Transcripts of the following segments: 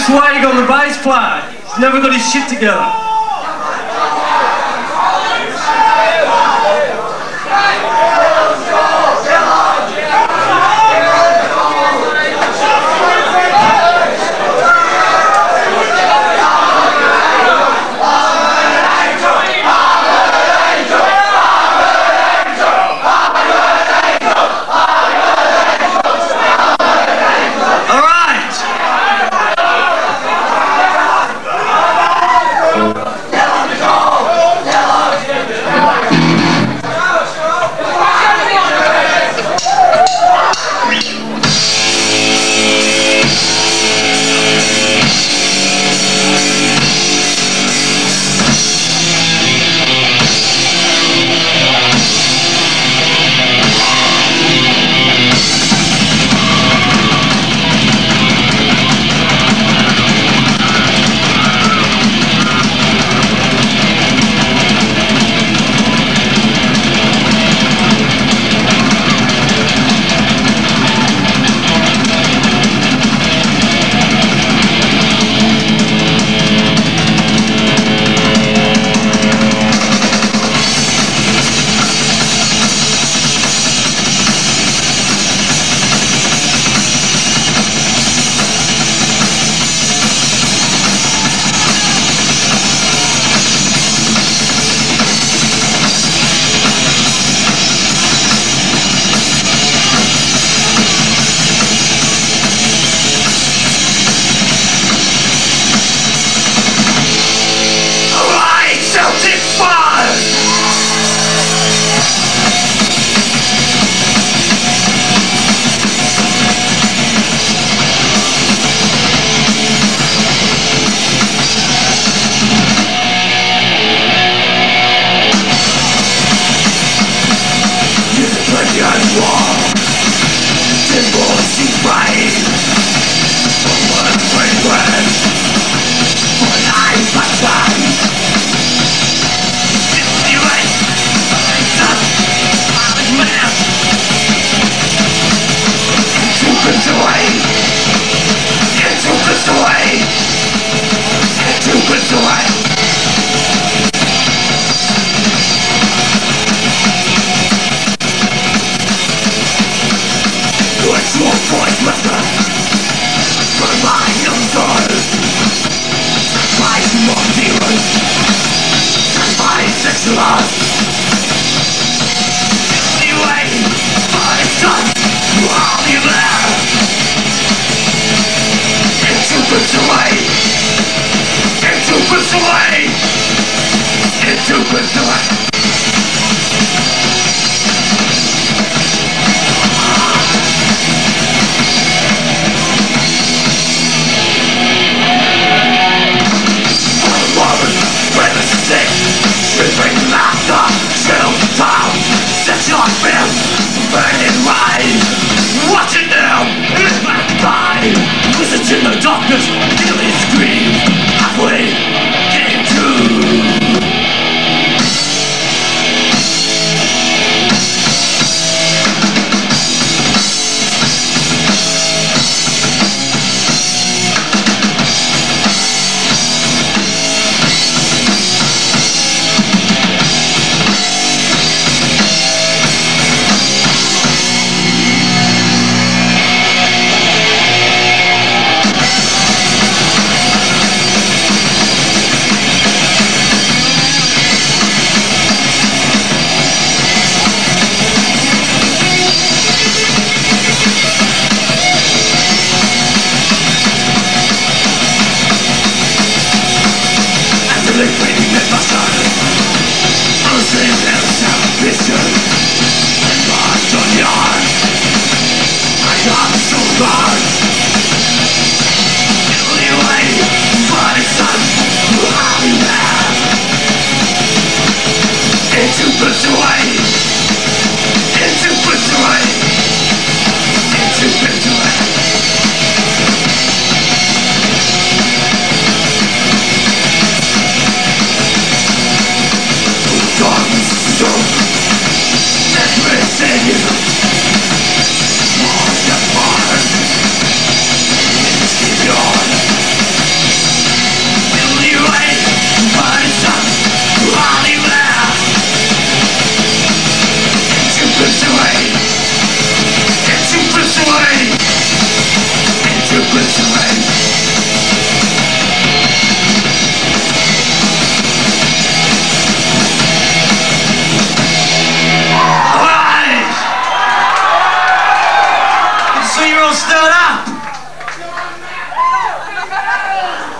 swag on the bass player. He's never got his shit together.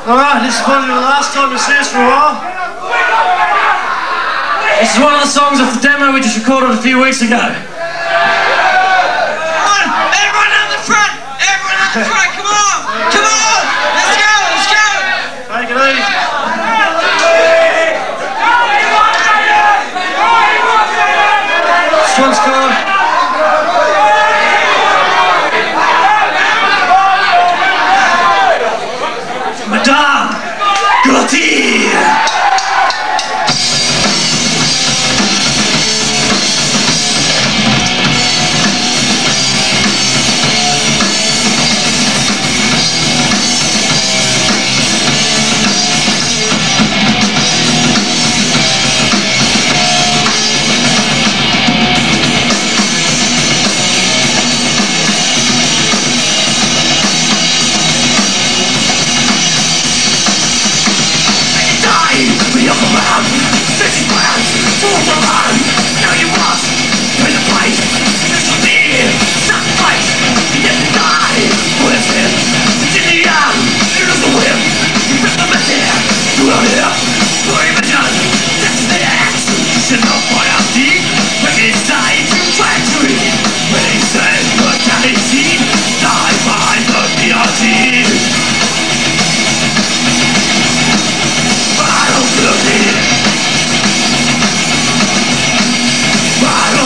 Alright, this is probably the last time you see us for a while. This is one of the songs off the demo we just recorded a few weeks ago. Everyone on the front! Everyone on the front! Come on! Come on! Let's go! Let's go! Take it easy. This one's called Madame Gautier. Bye.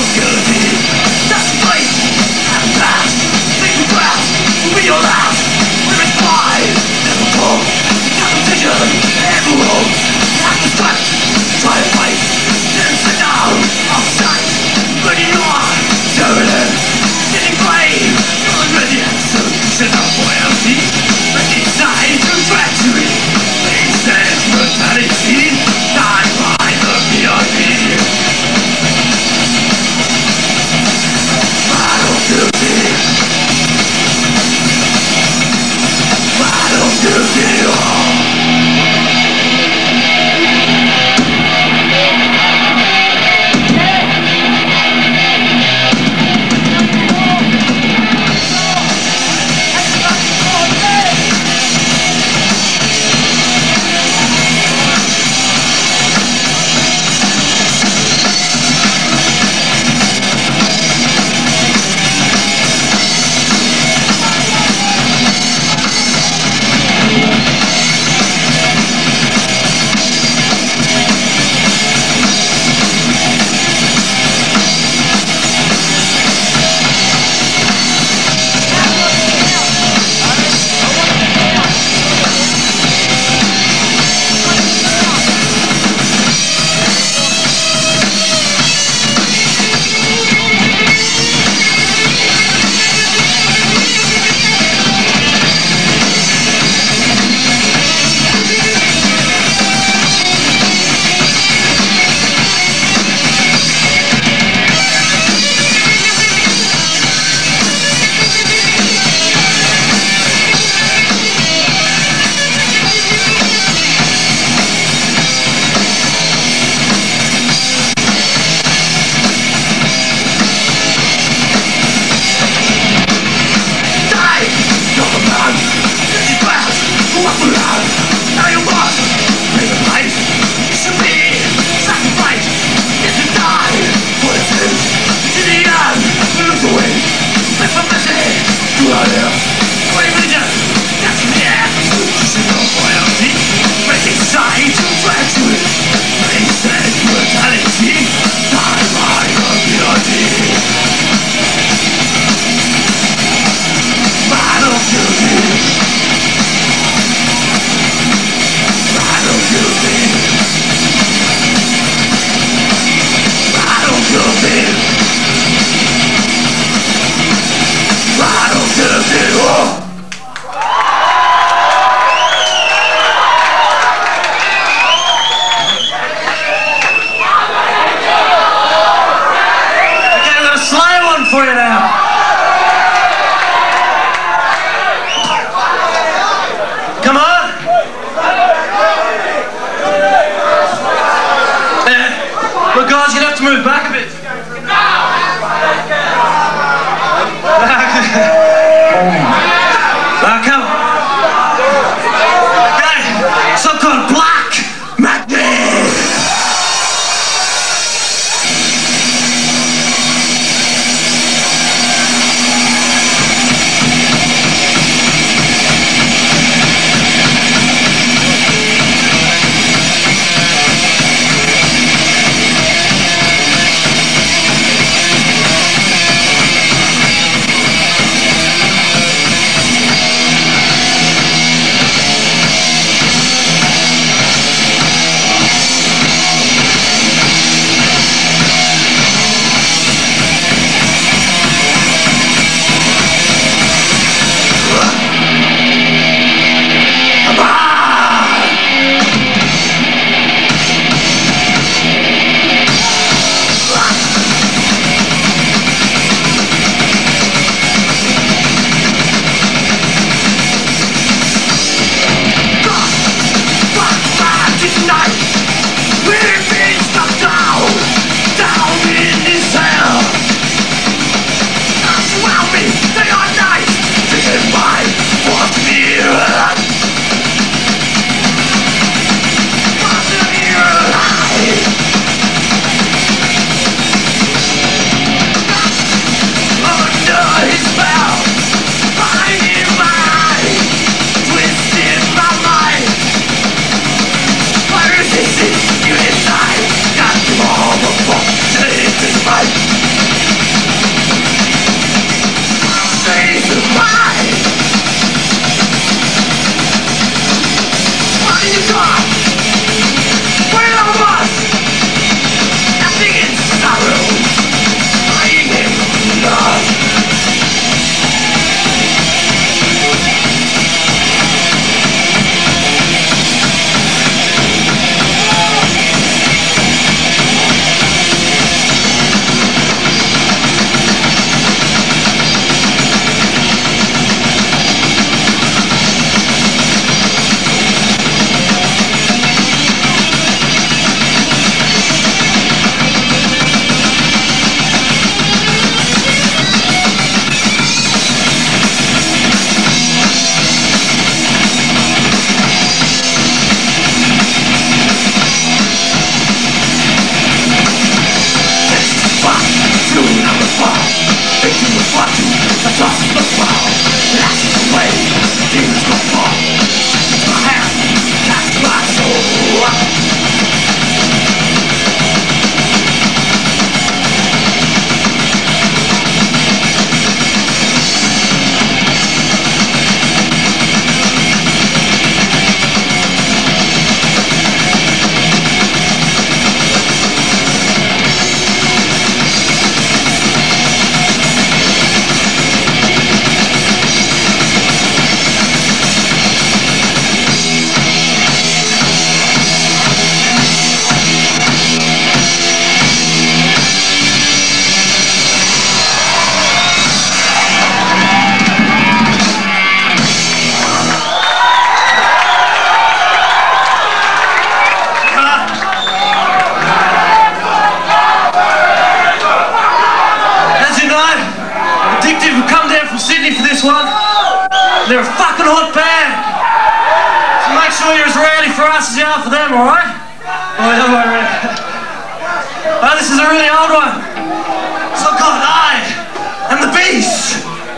prices out for them, alright? Oh, don't worry. Oh, this is a really old one. So called I Am the Beast.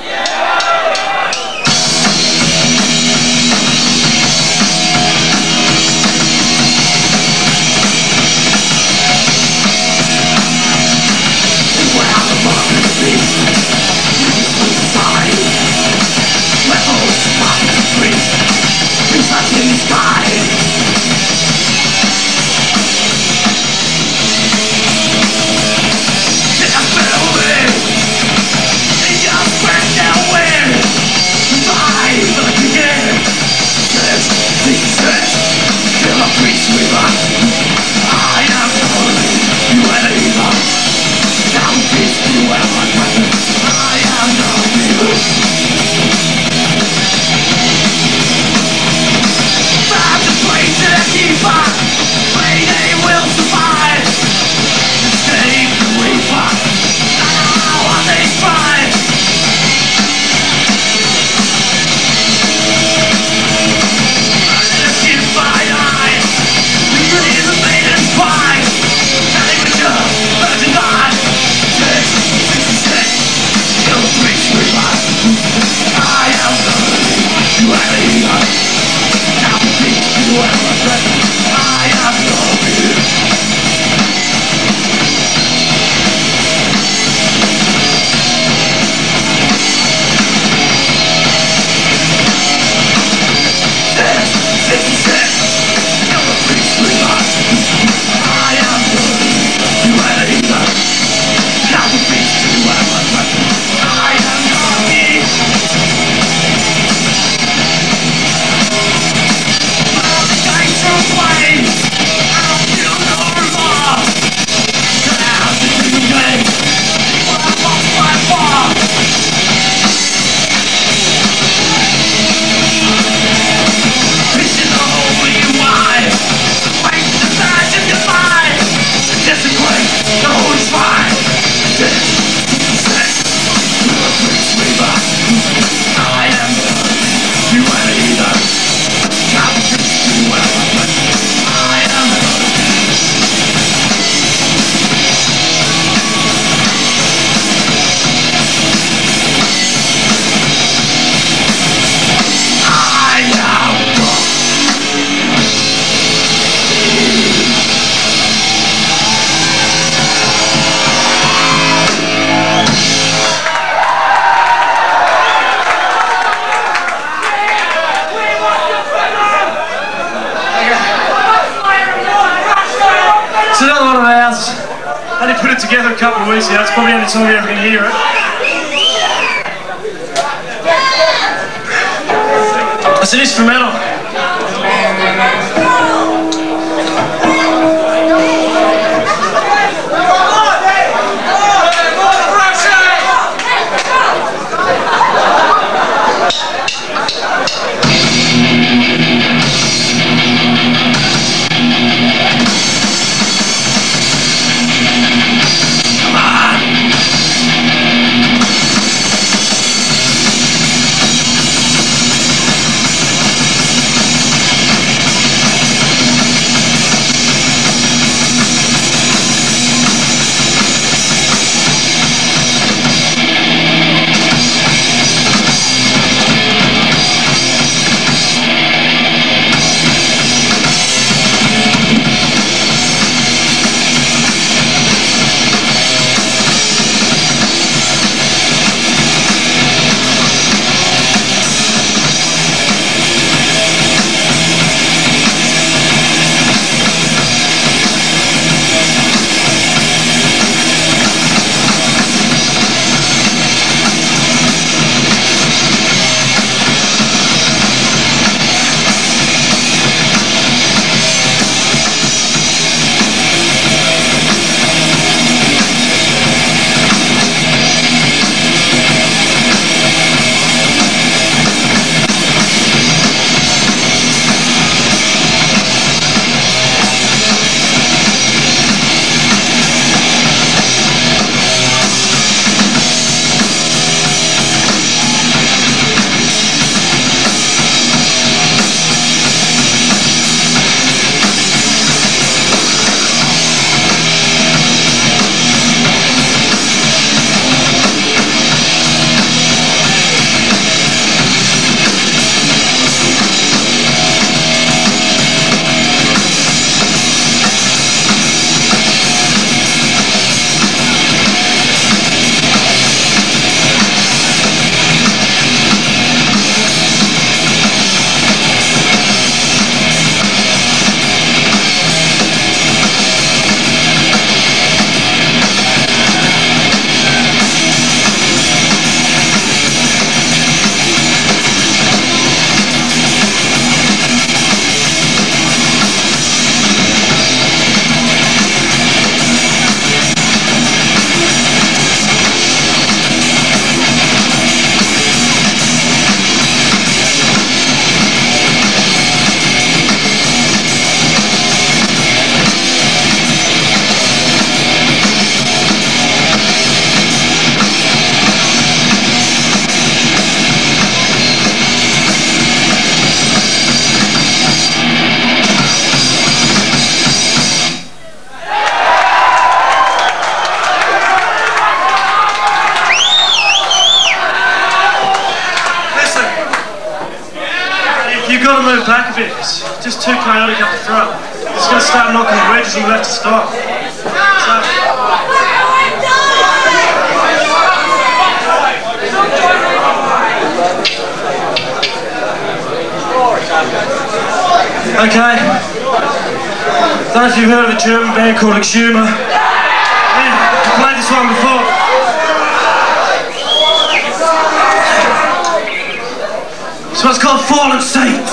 I only put it together a couple of weeks ago. It's probably the only time you ever can hear it. It's an instrumental. back a bit. It's just too chaotic up the front. It's going to start knocking the wedges and we'll have to stop. Okay. Don't know if you've heard of a German band called Exhumer. Yeah, I played this one before. So it's called Fallen Saints.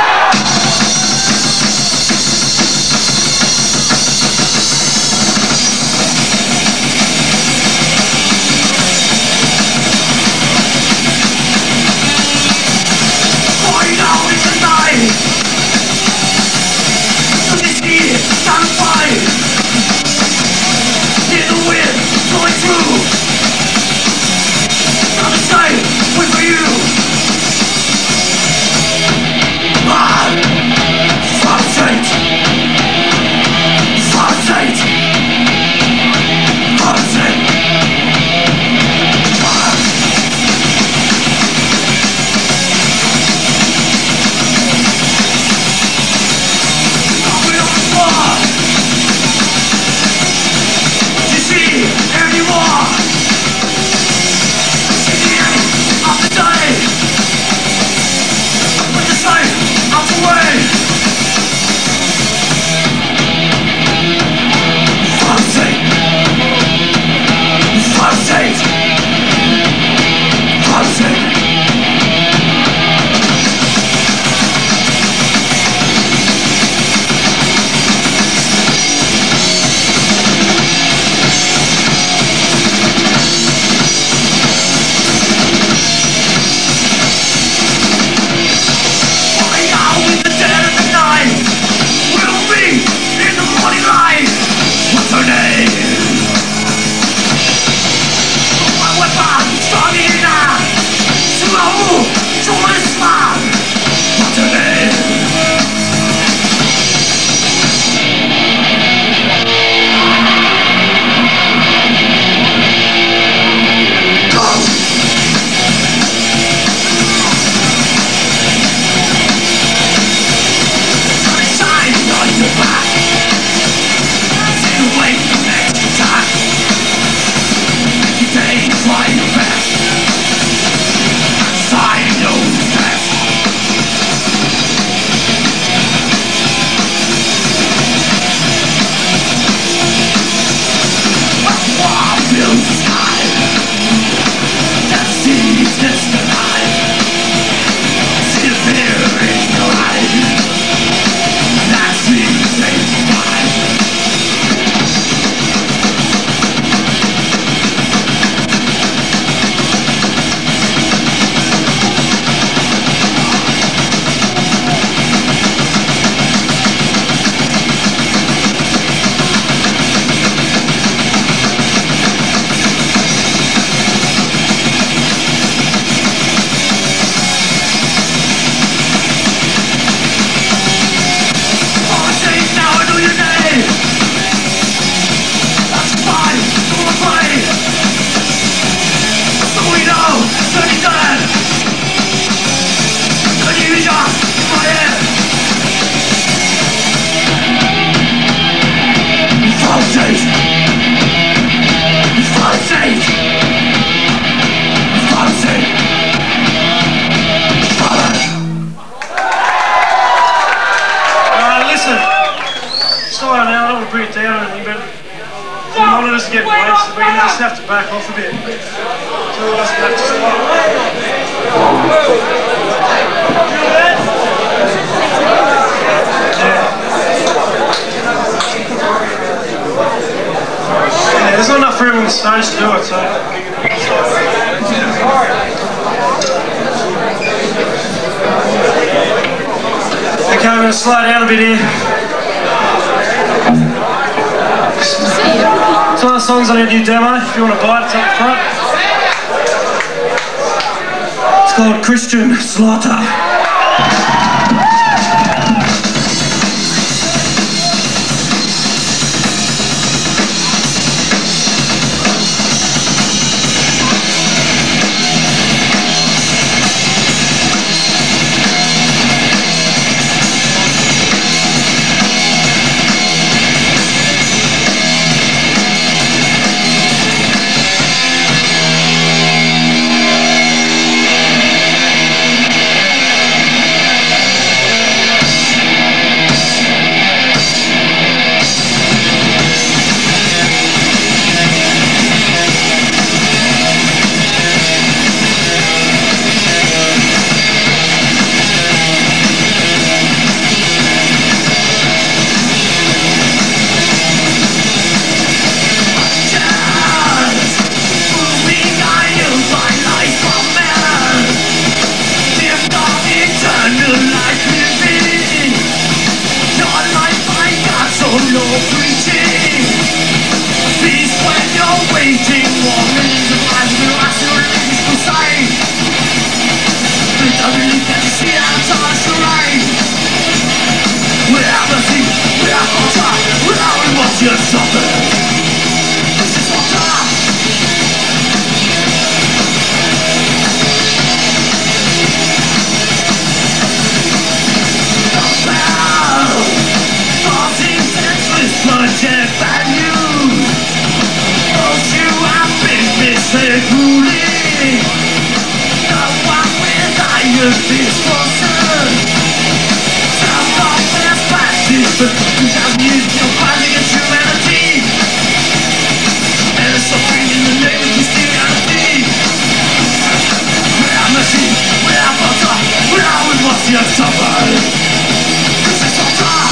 Back off a bit. Yeah, there's not enough room on the stage to do it, so. Okay, I'm going to slow down a bit here. It's one of the songs on our new demo, if you want to buy it, it's up front. It's called Christian Slaughter. what you suffered. This is what bloodshed, bad news. Those who have been misruling. No one with iron misfortune. Some of their practice, but you have used your body against humanity. And suffering in the name of Christianity. Without mercy, without butter, without with what you have suffered. This is all time.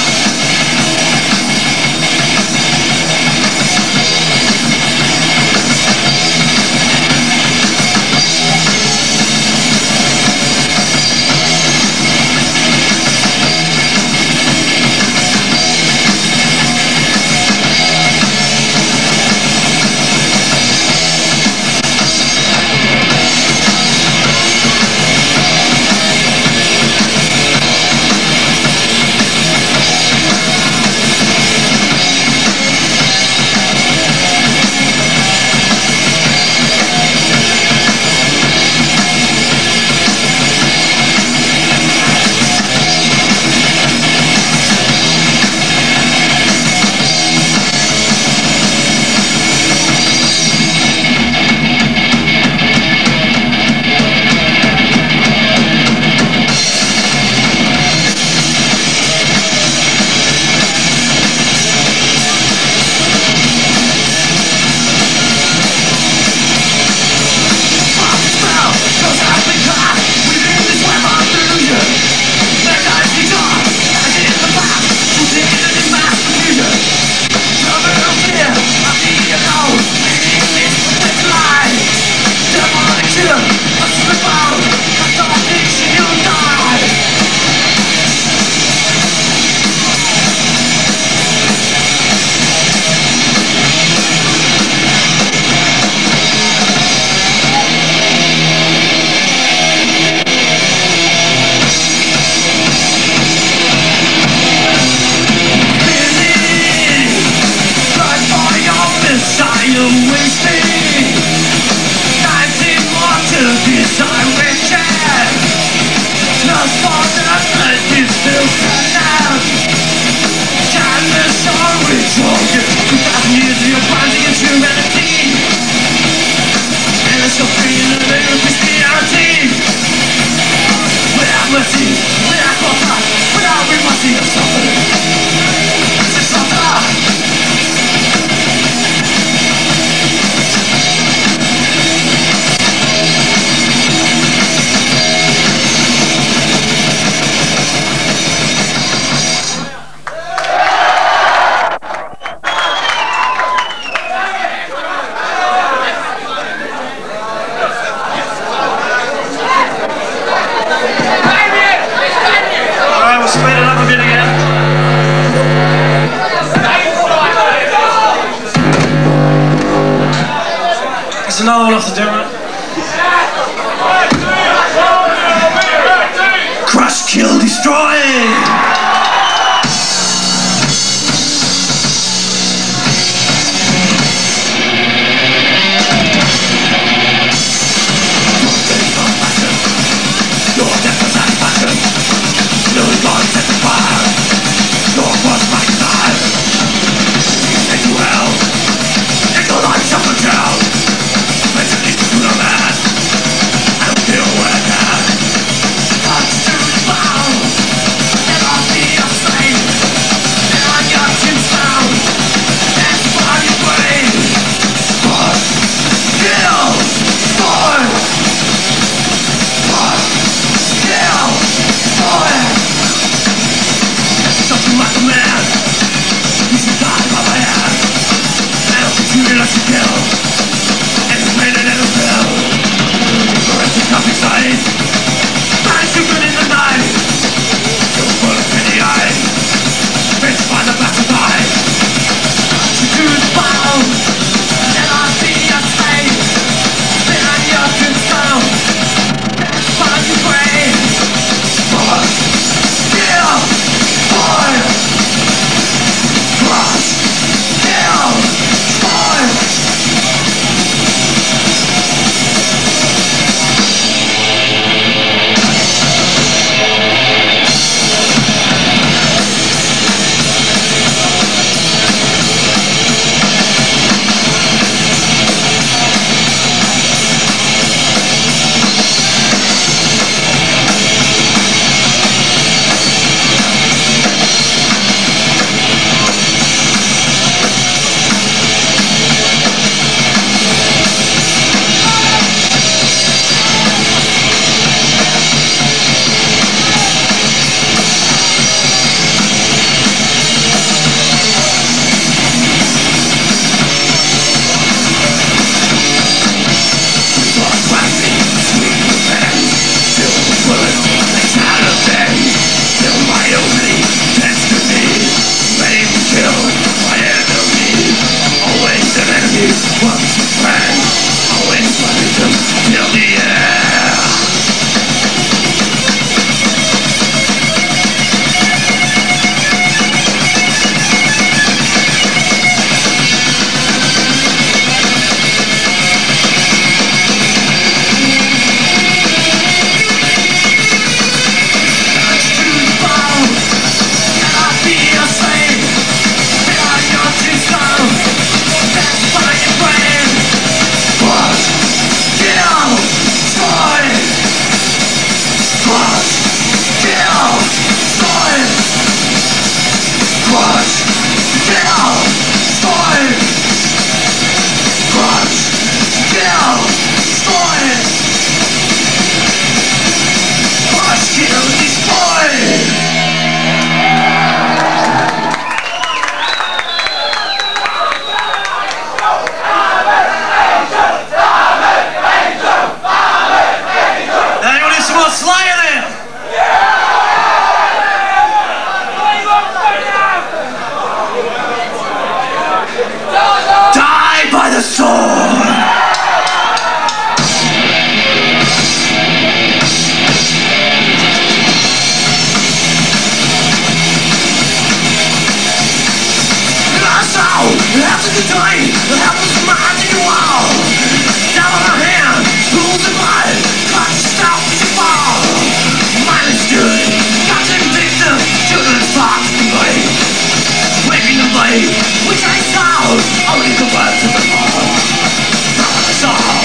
After the day, happens to my idea wall. Down on my hand, rules in life, got to stop to fall. Mine is good, got to victim, children fought to me. Waving the blade, which I saw, only the words of the fall. Now on the soul.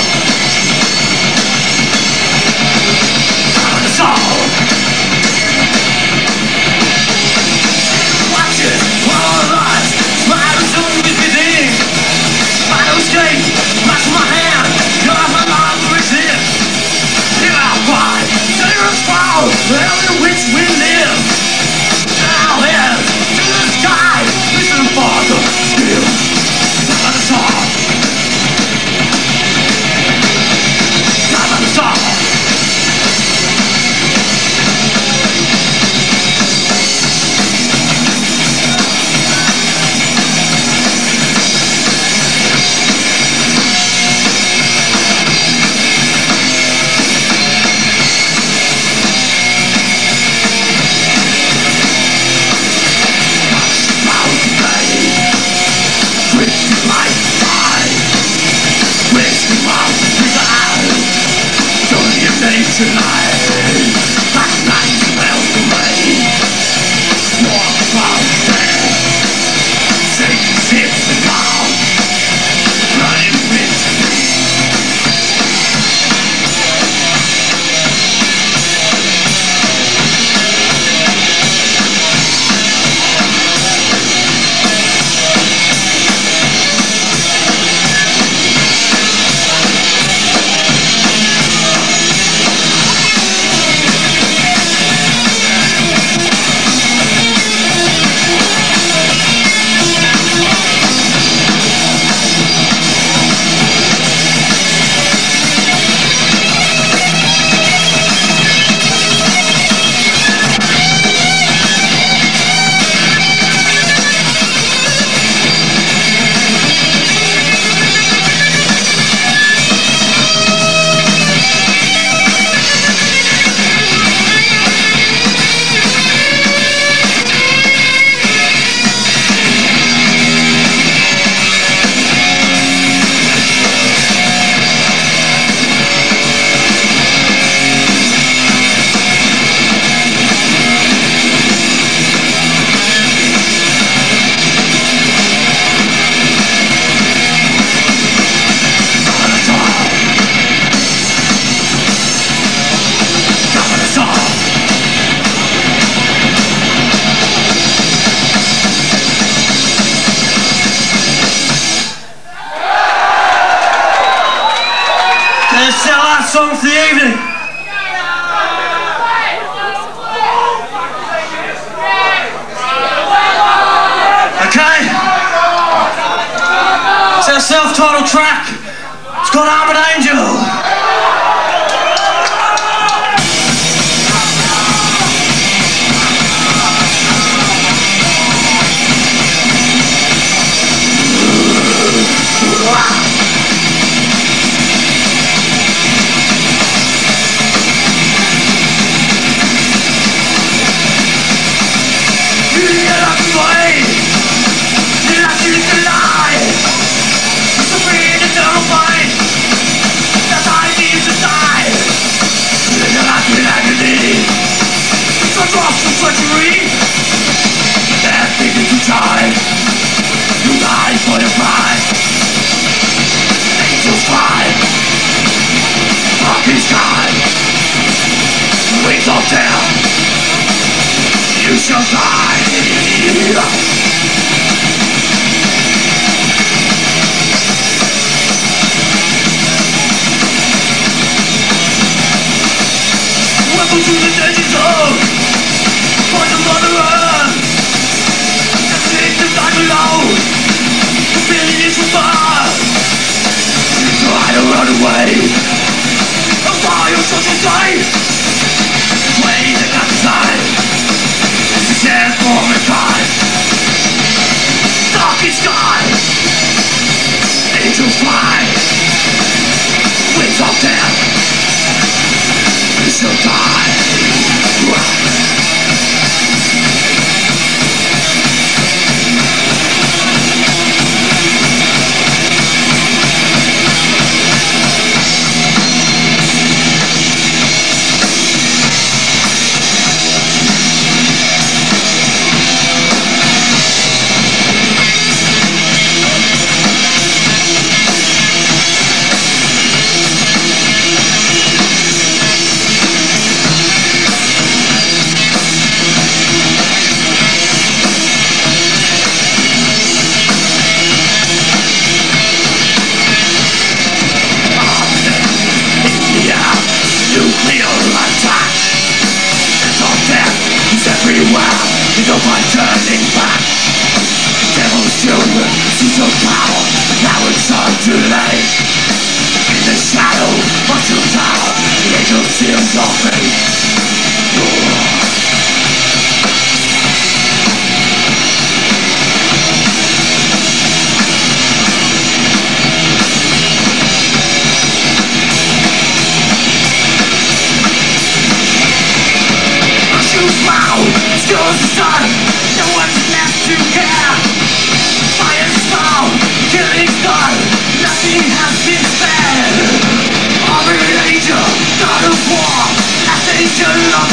Now on the soul. Watch it, while all lies, my resume is within. My nose gate, match my hand, you're my life resist. Here I fight, terror's fall, every which we live. Now head to the sky, listen for the skill. Now on the soul. Now on the soul. Tonight, last night smells the rain. Walk across the sand, shaking ships and down, running with me. It's our last song for the evening. Okay? It's our self-titled track. It's called Armored Angel. Down, you shall die. Welcome to the danger zone. For the mother earth, the victims die below. The feeling is above. You try to run away. A fire social day. Way that got inside. Stand for mankind. Darkest sky. Angels fly. Wings of death. You shall die. You know by turning back. Devil's children, seize your power. Now it's time to lay. In the shadow of your tower, the angel seals your fate. Still the sun, no one's left to care. Fire's foul, killing's done, nothing has been spared. Armored angel, God of war, last angel of